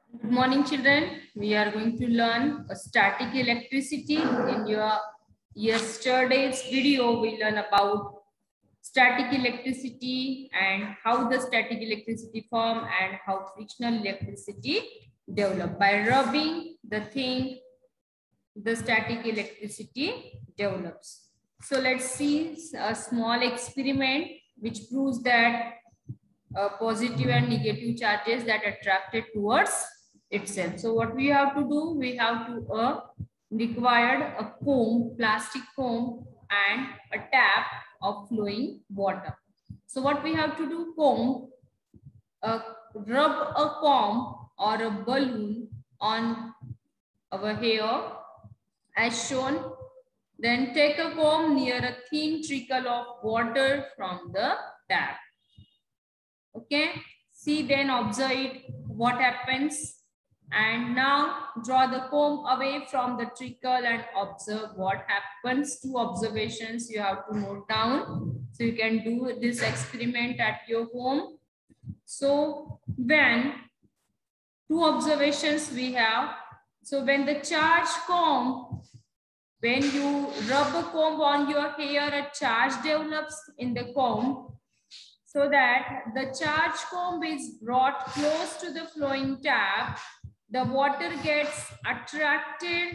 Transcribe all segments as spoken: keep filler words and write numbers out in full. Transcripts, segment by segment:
Good morning, children. We are going to learn a static electricity. In your yesterday's video, we learn about static electricity and how the static electricity form and how frictional electricity develop. By rubbing the thing, the static electricity develops. So let's see a small experiment which proves that uh, positive and negative charges that attracted towards itself. So what we have to do, we have to uh, required a comb, plastic comb and a tap of flowing water. So what we have to do, comb, uh, rub a comb or a balloon on our hair as shown. Then take a comb near a thin trickle of water from the tap. Okay, see, then observe it, what happens. And now draw the comb away from the trickle and observe what happens. Two observations you have to note down. So you can do this experiment at your home. So when two observations we have. So when the charge comb, when you rub a comb on your hair, a charge develops in the comb. So that the charge comb is brought close to the flowing tap, the water gets attracted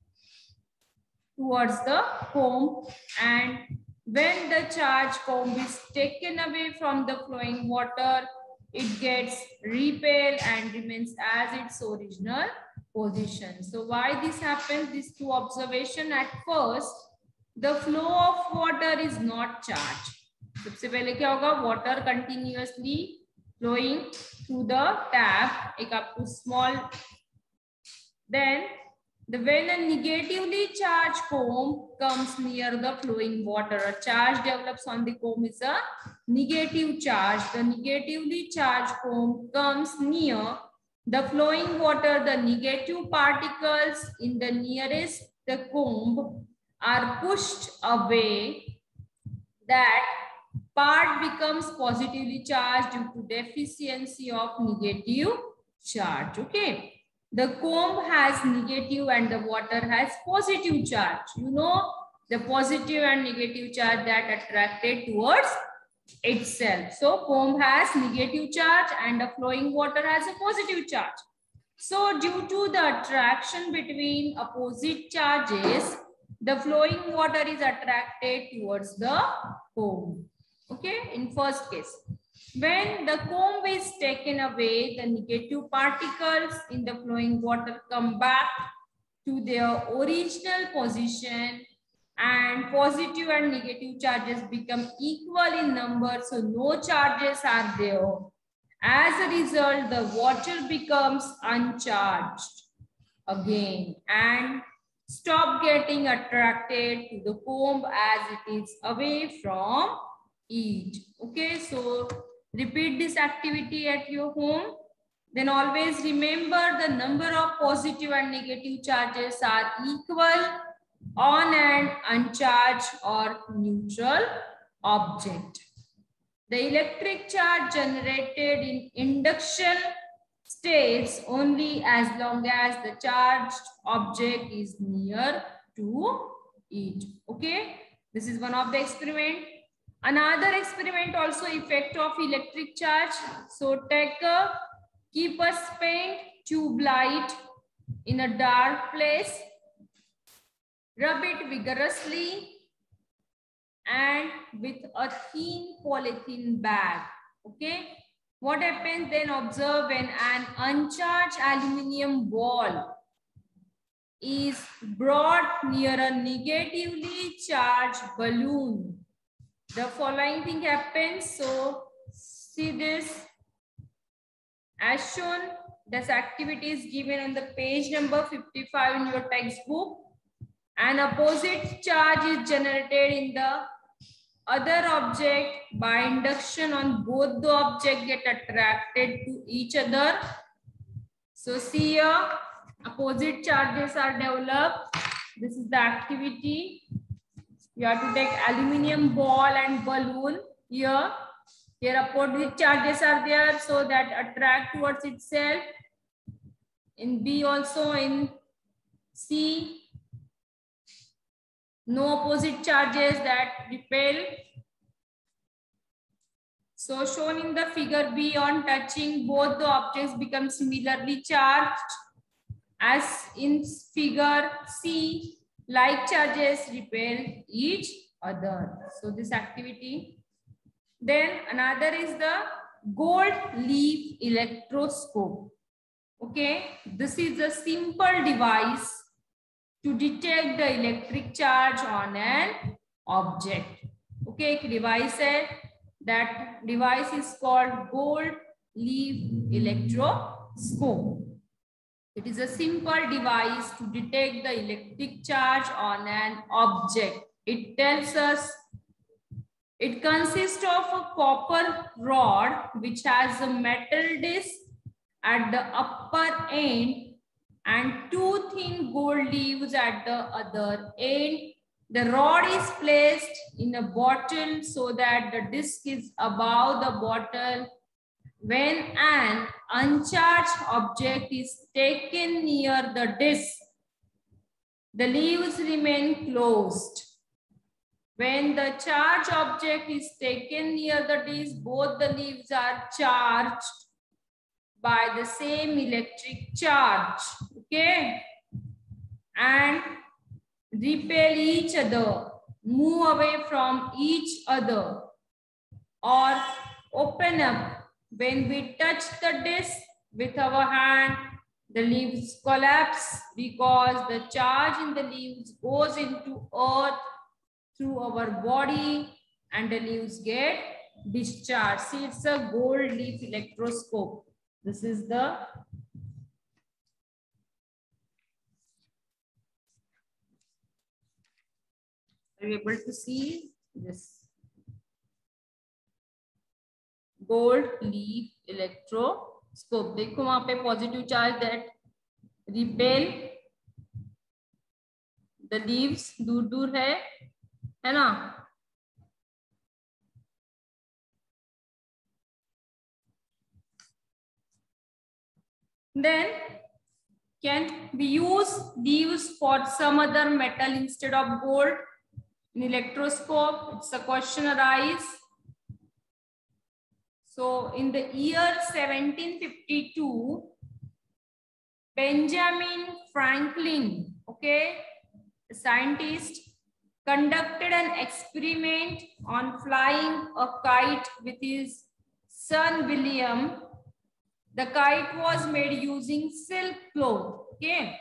towards the comb, and when the charge comb is taken away from the flowing water, it gets repelled and remains as its original position. So why this happens? These two observations. At first, the flow of water is not charged. सबसे पहले क्या होगा, water continuously flowing through the tap, एक आपको small, then the when a negatively charged comb comes near the flowing water, a charge develops on the comb is a negative charge. The negatively charged comb comes near the flowing water, the negative particles in the nearest the comb are pushed away. That part becomes positively charged due to deficiency of negative charge. Okay, the comb has negative and the water has positive charge. You know, the positive and negative charge that attracted towards itself. So comb has negative charge and the flowing water has a positive charge. So due to the attraction between opposite charges, the flowing water is attracted towards the comb. Okay, in first case, when the comb is taken away, the negative particles in the flowing water come back to their original position and positive and negative charges become equal in number. So no charges are there. As a result, the water becomes uncharged again and stop getting attracted to the comb as it is away from it. Okay, so repeat this activity at your home. Then always remember the number of positive and negative charges are equal on an uncharged or neutral object. The electric charge generated in induction stays only as long as the charged object is near to it. Okay, this is one of the experiment. Another experiment also, effect of electric charge. So take a, keep a spent tube light in a dark place, rub it vigorously and with a thin polythene bag. Okay, what happens then? Observe when an uncharged aluminium ball is brought near a negatively charged balloon, the following thing happens. So see this as shown. This activity is given on the page number fifty-five in your textbook. An opposite charge is generated in the other object by induction on both the object get attracted to each other. So see here, opposite charges are developed. This is the activity. You have to take aluminium ball and balloon here. Here opposite charges are there, so that attract towards itself. In B also, in C, no opposite charges that repel. So shown in the figure B, on touching, both the objects become similarly charged. As in figure C, like charges repel each other. So this activity. Then another is the gold leaf electroscope. Okay, this is a simple device to detect the electric charge on an object. Okay, एक device है. That device is called gold leaf electroscope. It is a simple device to detect the electric charge on an object. It tells us it consists of a copper rod which has a metal disc at the upper end and two thin gold leaves at the other end. The rod is placed in a bottle so that the disc is above the bottle. When an uncharged object is taken near the disc, the leaves remain closed. When the charged object is taken near the disc, both the leaves are charged by the same electric charge, okay? And repel each other, move away from each other, or open up. When we touch the disc with our hand, the leaves collapse because the charge in the leaves goes into earth through our body and the leaves get discharged. See, it's a gold leaf electroscope. This is the Are you able to see this? Gold leaf electroscope. देखो वहां पे positive charge that repel the leaves दूर दूर है है ना? Then can we use leaves for some other metal instead of gold in electroscope? It's a question arise. So in the year seventeen fifty-two, Benjamin Franklin, okay, a scientist, conducted an experiment on flying a kite with his son William. The kite was made using silk cloth, okay,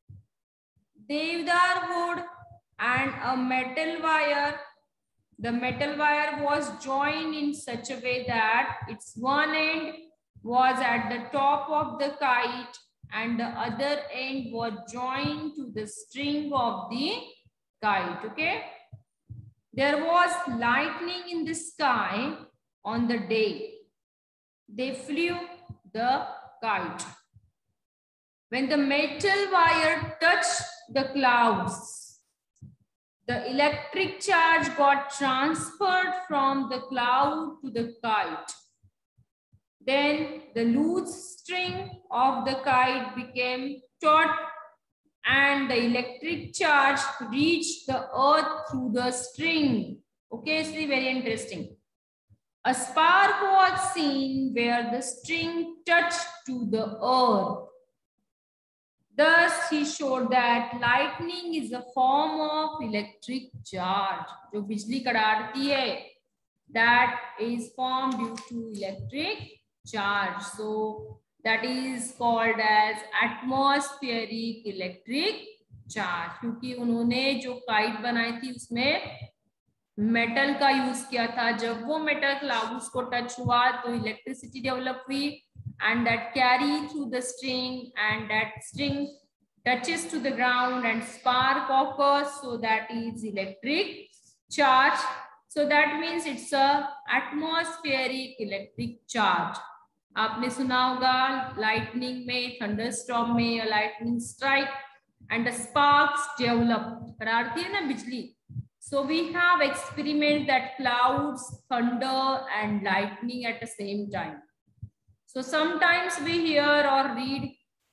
deodar wood and a metal wire. The metal wire was joined in such a way that its one end was at the top of the kite and the other end was joined to the string of the kite, okay. There was lightning in the sky on the day they flew the kite. When the metal wire touched the clouds, the electric charge got transferred from the cloud to the kite. Then the loose string of the kite became taut and the electric charge reached the earth through the string. Okay, it's very interesting. A spark was seen where the string touched to the earth. Thus, he showed that lightning is a form of electric charge. जो बिजली कड़ाड़ती है, that is formed due to electric charge. So that is called as atmospheric electric charge. क्योंकि उन्होंने जो kite बनाई थी उसमें metal का यूज किया था. जब वो मेटल क्लाउड्स को टच हुआ तो इलेक्ट्रिसिटी डेवलप हुई. And that carry through the string and that string touches to the ground and spark occurs, so that is electric charge. So that means it's a atmospheric electric charge. आपने सुना होगा lightning में, thunderstorm में या lightning strike and the sparks develop. करारती है ना बिजली. So we have experiment that clouds, thunder and lightning at the same time. So sometimes we hear or read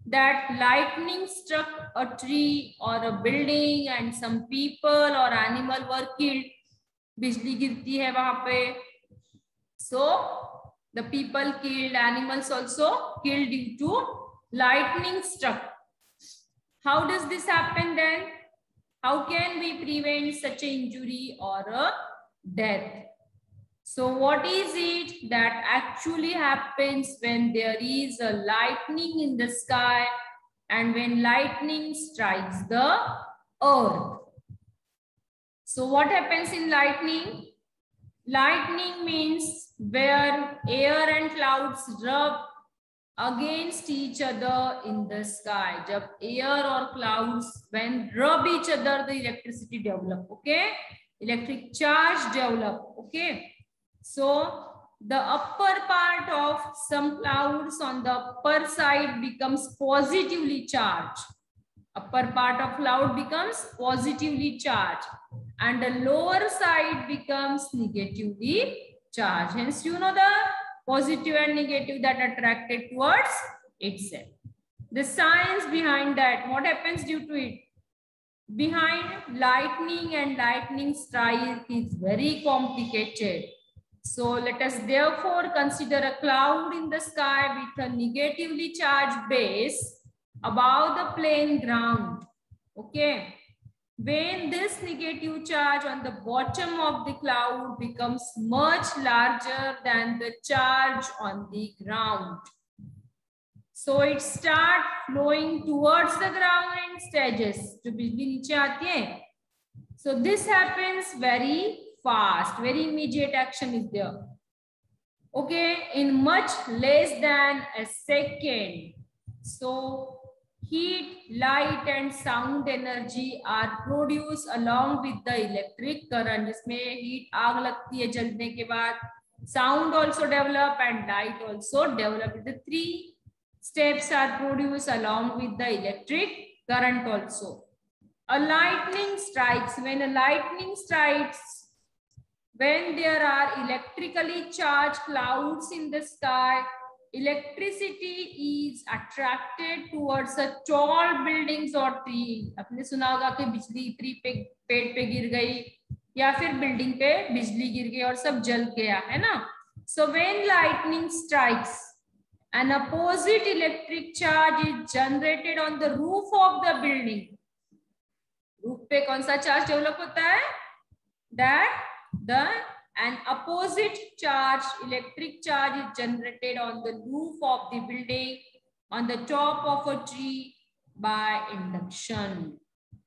that lightning struck a tree or a building and some people or animal were killed. बिजली गिरती है वहां पे. So the people killed, animals also killed due to lightning struck. How does this happen then? How can we prevent such an injury or a death? So what is it that actually happens when there is a lightning in the sky and when lightning strikes the earth? So what happens in lightning? Lightning means where air and clouds rub against each other in the sky. Jab air or clouds when rub each other, the electricity develop. Okay, electric charge develop. Okay, so the upper part of some clouds on the upper side becomes positively charged. Upper part of cloud becomes positively charged and the lower side becomes negatively charged. Hence, you know the positive and negative that attracted towards itself. The science behind that, what happens due to it? Behind lightning and lightning strike is very complicated. So let us therefore consider a cloud in the sky with a negatively charged base above the plain ground. Okay. When this negative charge on the bottom of the cloud becomes much larger than the charge on the ground. So it starts flowing towards the ground in stages. So this happens very fast, very immediate action is there. Okay, in much less than a second. So heat, light and sound energy are produced along with the electric current. जिसमें heat आग लगती है जलने के बाद, sound also develop and light also develop. The three steps are produced along with the electric current also. A lightning strikes. When a lightning strikes, when there are electrically charged clouds in the sky, electricity is attracted towards a tall buildings or tree. आपने सुना होगा कि बिजली tree पे पेड़ पे गिर गई या फिर बिल्डिंग पे बिजली गिर गई और सब जल गया है ना. So when lightning strikes, an opposite electric charge is generated on the roof of the building. Roof पे कौन सा चार्ज डेवलप होता है? That the an opposite charge, electric charge is generated on the roof of the building, on the top of a tree by induction.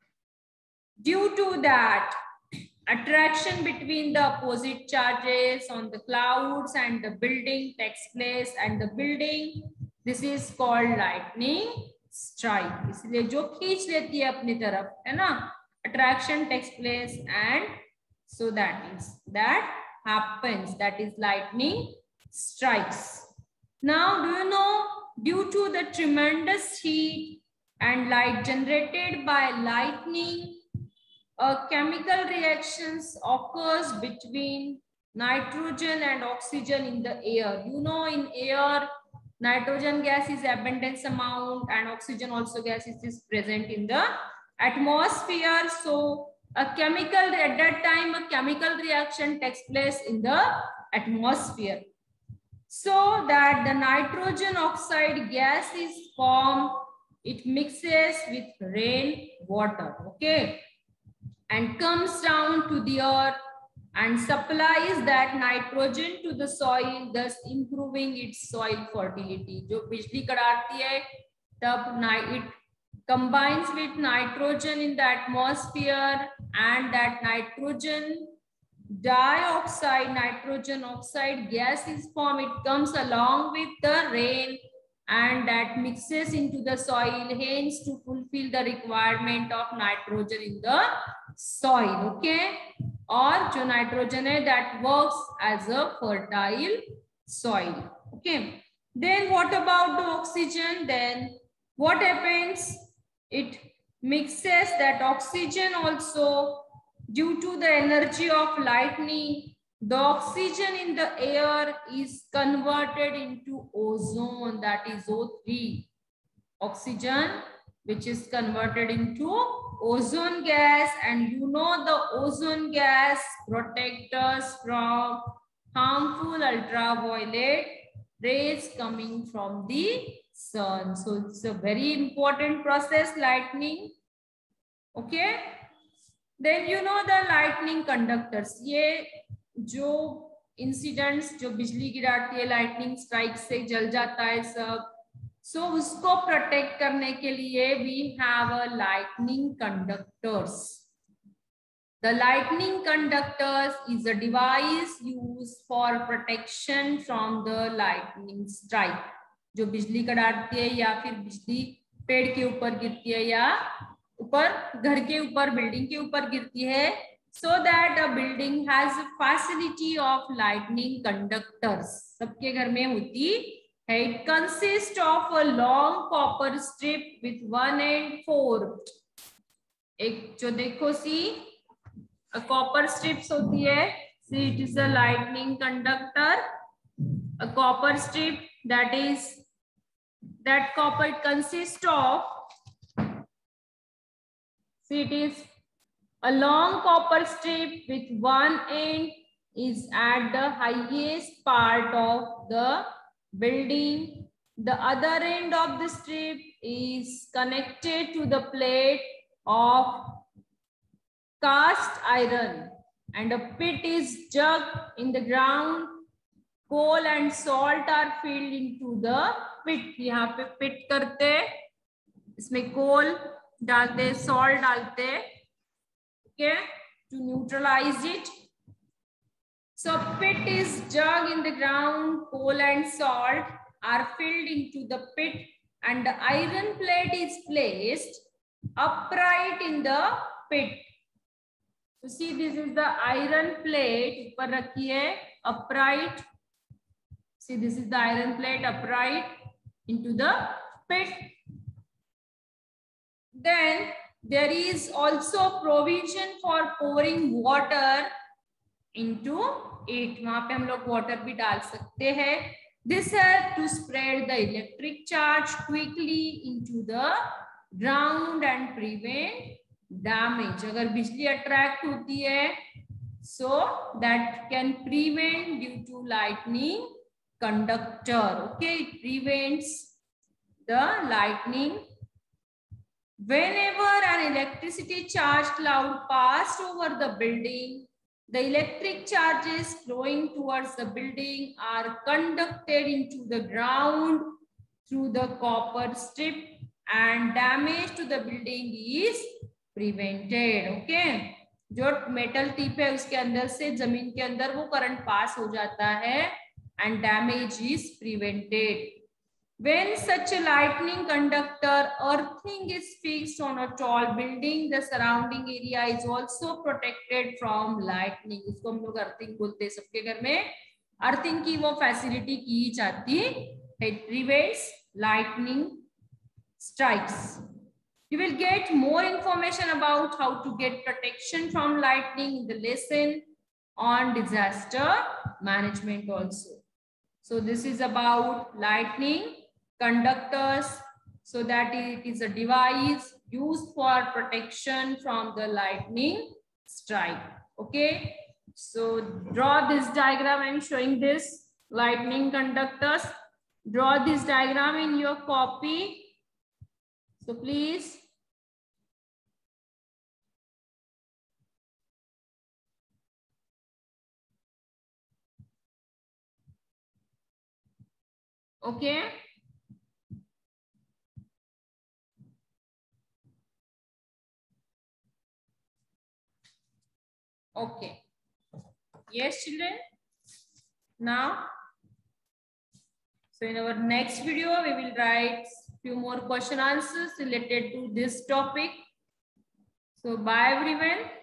Due to that, attraction between the opposite charges on the clouds and the building takes place, and the building, this is called lightning strike. इसलिए जो खींच लेती है अपनी तरफ, है ना, attraction takes place, and so that is that happens, that is lightning strikes. Now, do you know, due to the tremendous heat and light generated by lightning, a chemical reactions occurs between nitrogen and oxygen in the air. You know, in air, nitrogen gas is abundance amount and oxygen also gas is present in the atmosphere. So a chemical, at that time, a chemical reaction takes place in the atmosphere. So that the nitrogen oxide gas is formed, it mixes with rain water, okay, and comes down to the earth and supplies that nitrogen to the soil, thus improving its soil fertility. जो बिजली कड़ाती है तब it combines with nitrogen in the atmosphere, and that nitrogen dioxide, nitrogen oxide gas is formed. It comes along with the rain and that mixes into the soil, hence to fulfill the requirement of nitrogen in the soil, okay? Or जो nitrogen है, that works as a fertile soil, okay? Then what about the oxygen? Then what happens? It mixes that oxygen also, due to the energy of lightning, the oxygen in the air is converted into ozone, that is O three. oxygen, which is converted into ozone gas, and you know the ozone gas protects us from harmful ultraviolet rays coming from the sun. So it's a very important process, lightning. Okay, then you know the lightning conductors. ये जो incidents जो बिजली गिराती है, lightning strike से जल जाता है सब, so उसको protect करने के लिए we have a lightning conductors. The lightning conductors is a device used for protection from the lightning strike. जो बिजली कड़ाती है या फिर बिजली पेड़ के ऊपर गिरती है या ऊपर घर के ऊपर बिल्डिंग के ऊपर गिरती है, so that a building has a facility of lightning conductors. सबके घर में होती है. It consists of a long copper strip with one end forked. एक जो देखो सी a copper strips होती है. See, it is a lightning conductor. A copper strip, that is that copper, it consists of, see, it is a long copper strip with one end is at the highest part of the building. The other end of the strip is connected to the plate of cast iron, and a pit is dug in the ground. Coal and salt are filled into the pit. यहाँ पे pit करते, इसमें coal डालते, salt डालते, okay, to neutralize it. So pit is dug in the ground, coal and salt are filled into the pit, and the iron plate is placed upright in the pit. So see, this is the iron plate, ऊपर रखी है, upright. See, this is the iron plate upright into the pit. Then there is also provision for pouring water into it. वहाँ पे हम लोग water भी डाल सकते हैं. This helps to spread the electric charge quickly into the ground and prevent damage. अगर बिजली attract होती है, so that can prevent due to lightning conductor. Okay, it prevents the lightning. Whenever an electricity charge cloud passed over the building, the electric charges flowing towards the building are conducted into the ground through the copper strip, and damage to the building is prevented. Okay, जो metal tip है उसके अंदर से जमीन के अंदर वो current pass हो जाता है, and damage is prevented. When such a lightning conductor earthing is fixed on a tall building, the surrounding area is also protected from lightning. इसको हम लोग earthing बोलते हैं. सबके घर में earthing की वो facility की जाती है. It prevents lightning strikes. You will get more information about how to get protection from lightning in the lesson on disaster management also. So this is about lightning conductors, so that it is a device used for protection from the lightning strike. Okay, so draw this diagram. I'm showing this lightning conductors. Draw this diagram in your copy. So please. Okay. Okay. Yes, children. Now, so in our next video, we will write few more question answers related to this topic. So bye everyone.